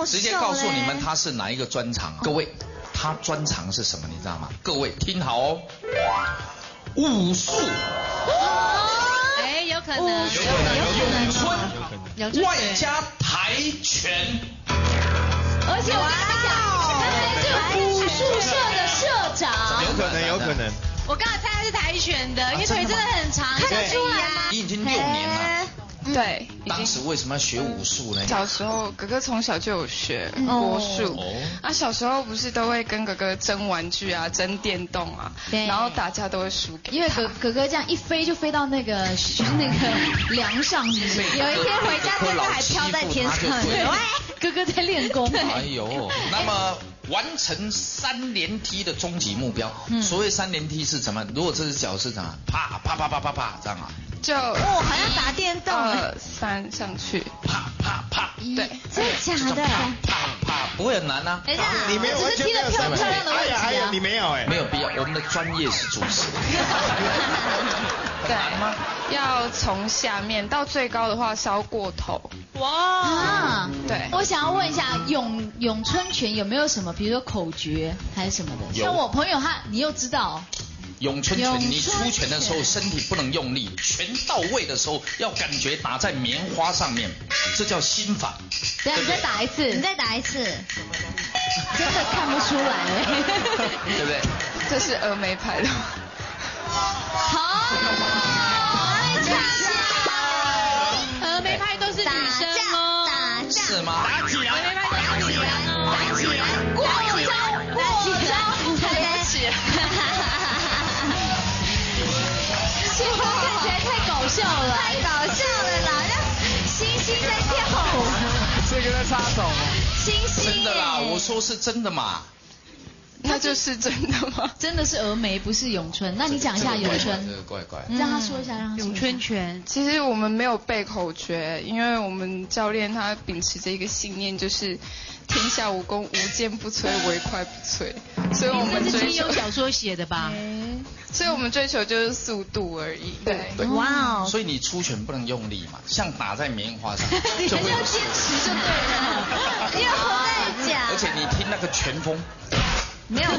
么瘦直接告诉你们他是哪一个专长啊？各位，他专长是什么？你知道吗？各位听好哦，武术。 有可能， 咏春，外加跆拳。 而且我跟你们讲，他还是武术社的社长。 有可能。 我刚才猜他是跆拳的，因为腿真的很长， 看得出来吗？ 你已经6年了。 对， 当时为什么要学武术呢？ 小时候哥哥从小就有学国术，小时候不是都会跟哥哥争玩具啊、争电动啊，然后打架都会输给他， 因为哥哥这样一飞就飞到那个梁上，是不是？ 有一天回家，哥哥还飘在天上， 哥哥在练功。 哎呦，那么完成3连踢的终极目标，所谓3连踢是怎么？如果这只脚是怎么？啪啪啪啪啪啪这样啊？ 就好像打电动 ，2、3上去， 啪啪啪， 对， 真的假的？ 啪啪，不会很难啊。 等一下， 你没有完全没有漂亮的问题啊， 你没有没有必要，我们的专业是主持。 对，要从下面到最高的话烧过头。 哇， 对。 我想要问一下，咏春拳有没有什么，比如说口诀还是什么的？像我朋友你又知道。 咏春拳，你出拳的时候身体不能用力，拳到位的时候要感觉打在棉花上面，这叫心法。 对，你再打一次，真的看不出来， 对不对？ 这是峨眉派的。 好， 峨眉派都是女生哦， 打架是吗？ 打起来， 过招， 对不起。 看起来太搞笑了啦，像星星在跳舞。 这个在插手。 星星。 真的啦，我说是真的嘛。 那就是真的吗？ 真的是峨眉，不是咏春。那你讲一下咏春。 这个怪怪。 让他说一下， 咏春拳。 其实我们没有背口诀，因为我们教练他秉持着一个信念，就是天下武功无坚不摧，唯快不摧。所以我们追求。 小说写的吧？ 所以我们追求就是速度而已。对。 哇哦！ 所以你出拳不能用力嘛，像打在棉花上，就会要坚持就对了。 又在讲。 而且你听那个拳风。 没有，难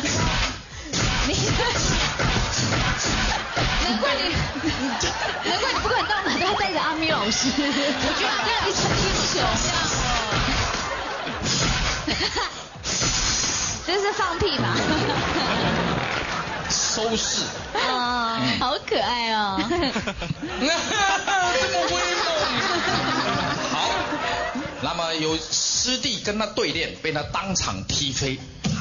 怪你不可能到哪都要带着阿咪老师，我觉得这样一直听手。 这是放屁吧？ 收视。 好可爱哦。 这么威猛。好，那么有师弟跟他对练，被他当场踢飞。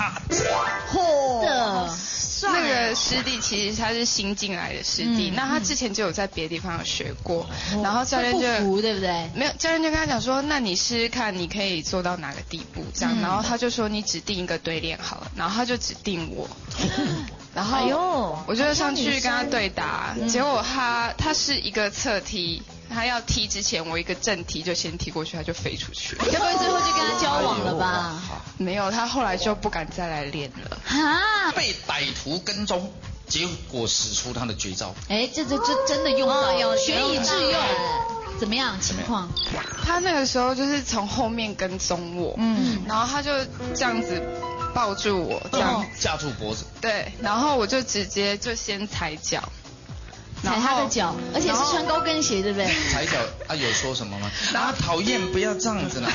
那个师弟其实他是新进来的师弟，那他之前就有在别的地方有学过，然后教练就不服，对不对？ 没有，教练就跟他讲说，那你试试看，你可以做到哪个地步这样，然后他就说你指定一个对练好了，然后他就指定我，然后我就上去跟他对打，结果他是一个侧踢。他要踢之前，我一个正踢就先踢过去，他就飞出去。 该不会最后就跟他交往了吧？ 没有，他后来就不敢再来练了。 被歹徒跟踪，结果使出他的绝招。 这真的用到，学以致用。怎么样情况？ 他那个时候就是从后面跟踪我，然后他就这样子抱住我，这样架住脖子。 对，然后我就直接就先踩脚。 踩他的脚，而且是穿高跟鞋，对不对？ 踩脚有说什么吗？讨厌，不要这样子啦！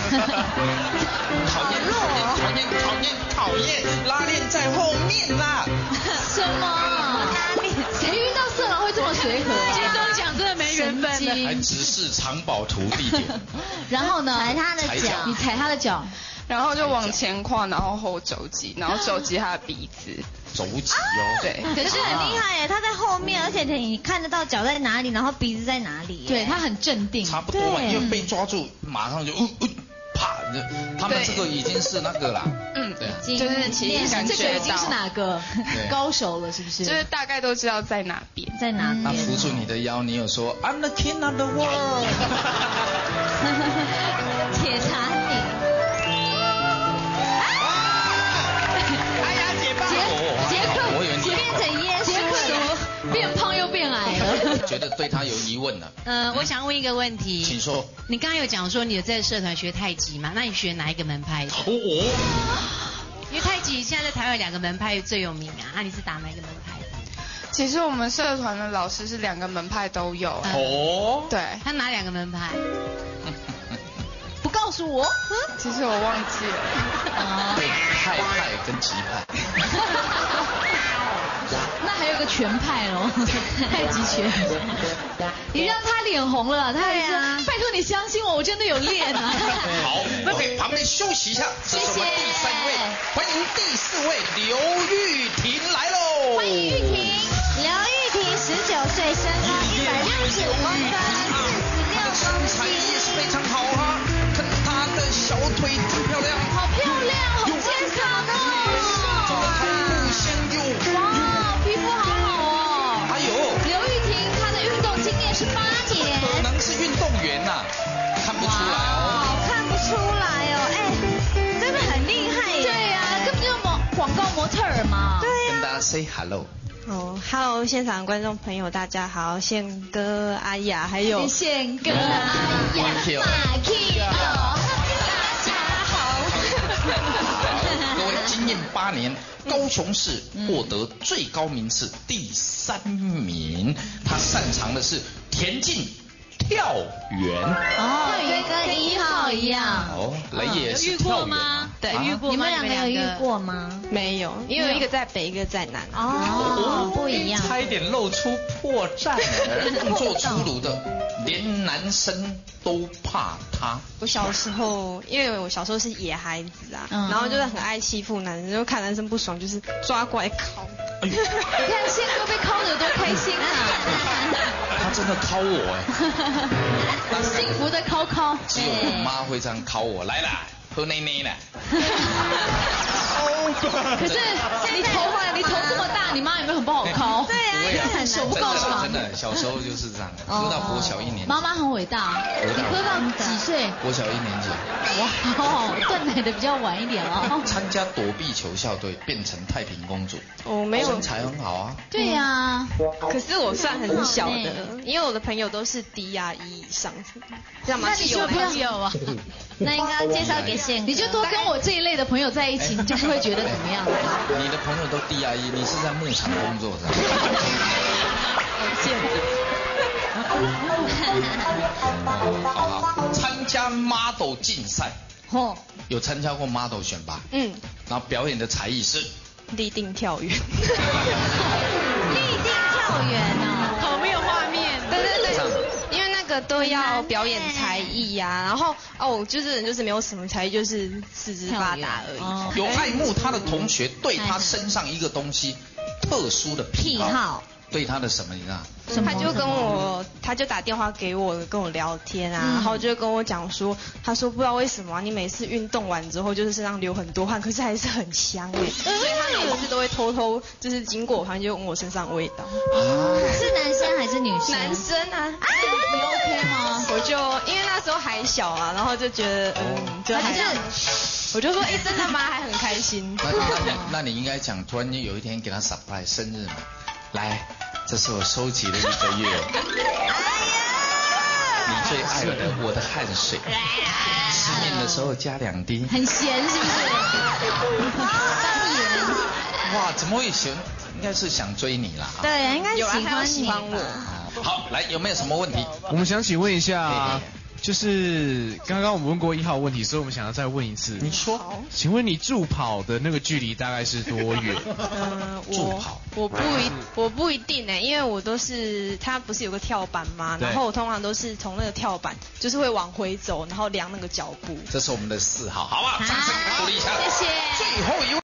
讨厌，拉链在后面啦！ 什么？拉链？谁遇到色狼会这么随和？ 金钟奖真的没缘分了。 还指示藏宝图地点。 然后呢？ 踩他的脚， 你踩他的脚， 然后就往前跨，然后后肘击，然后肘击他的鼻子。 肘击哦， 对， 可是很厉害耶，他在后面，而且你看得到脚在哪里，然后鼻子在哪里， 对他很镇定， 差不多嘛，因为被抓住，马上就啪，他们这个已经是那个啦， 对，就是其实感觉这个已经是哪个高手了，是不是？ 就是大概都知道在哪边， 在哪边。 他扶住你的腰，你有说 I'm the king of the world， 铁铲你。 杰克变成耶稣了，变胖又变矮了。 觉觉得对他有疑问了。 我想问一个问题， 请说。 你刚刚有讲说你有在社团学太极嘛？那你学哪一个门派的？因为太极现在在台湾有2个门派最有名啊，那你是打哪一个门派的？ 其实我们社团的老师是2个门派都有。 哦。 对。 他哪2个门派？不告诉我。 其实我忘记了。 对，太派跟极派。 那还有个全派咯，太极拳。你让他脸红了，他还说：“拜托你相信我，我真的有练啊。” 好，那给旁边休息一下。这是我们第3位，欢迎第4位刘玉婷来喽。 欢迎玉婷，刘玉婷19岁，身高165公分，46公斤， 也是非常好啊，看她的小腿真漂亮， 好漂亮，好健康哇，皮肤好好哦。 哎呦， 刘玉婷她的运动经验是8年， 可能是运动员呐，看不出来哦。 看不出来哦，真的很厉害耶。 对呀，根本就是广告模特儿嘛。 对呀。 跟大家 say hello。 Hello， 现场观众朋友大家好，宪哥、阿雅还有宪哥、阿雅、马 K 大家好。 各位，经验8年，高雄市获得最高名次第3名。他擅长的是田径、跳远。 跳远跟1号一样。 雷也是跳远吗？ 对， 遇过吗？ 你们2个有遇过吗？ 没有，因为一个在北，一个在南。 不一样。 差一点露出破绽了。动作粗鲁的，连男生都怕他。 我小时候，因为我小时候是野孩子啊，然后就是很爱欺负男生，就看男生不爽就是抓过来敲。 你看宪哥被敲得有多开心啊！ 他真的敲我哎， 幸福的敲。 只有我妈会这样敲我，来啦，喝奶奶啦。 可是你头这么大，你妈有没有很不好敲？ 对啊，很手不够长。 真的，小时候就是这样，喝到国小1年级。 妈妈很伟大，你喝到几岁？ 国小1年级。 哇，断奶的比较晚一点哦。 参加躲避球校队，变成太平公主。 没有， 身材很好啊。 对呀， 可是我算很小的，因为我的朋友都是D1以上，像马戏有朋友啊。 那应该要介绍给宪哥。 你就多跟我这一类的朋友在一起，你就不会觉得怎么样。 你的朋友都D1，你是在牧场工作的。好，参加 model 竞赛。有参加过 model 选拔。然后表演的才艺是立定跳远。 立定跳远哦， 好没有画面。 对，因为那个都要表演才艺呀，然后我就是没有什么才艺，就是四肢发达而已。 有爱慕他的同学对他身上一个东西特殊的癖好，对他的什么你知道？ 他就打电话给我跟我聊天啊，然后就跟我讲说，他说不知道为什么你每次运动完之后就是身上流很多汗，可是还是很香哎，所以他每次都会偷偷就是经过我旁边就闻我身上的味道。 是男生还是女生？ 男生啊。 你 OK 吗？ 我就因为那时候还小啊，然后就觉得就还是。我就说真的吗？还很开心。 那你应该讲，突然有一天给他 surprise 生日嘛，来，这是我收集了1个月，你最爱的我的汗水，吃面的时候加2滴， 很咸是不是？当艺人。 哇，怎么会喜欢？应该是想追你啦。 对，应该喜欢我。 好，来，有没有什么问题？ 我们想请问一下。就是刚刚我们问过1号问题，所以我们想要再问一次。 你说， 请问你助跑的那个距离大概是多远？ 助跑， 我不一定因为我都是它不是有个跳板吗？然后我通常都是从那个跳板就是会往回走，然后量那个脚步。 这是我们的4号，好不好？掌声鼓励一下。 谢谢。 最后一位。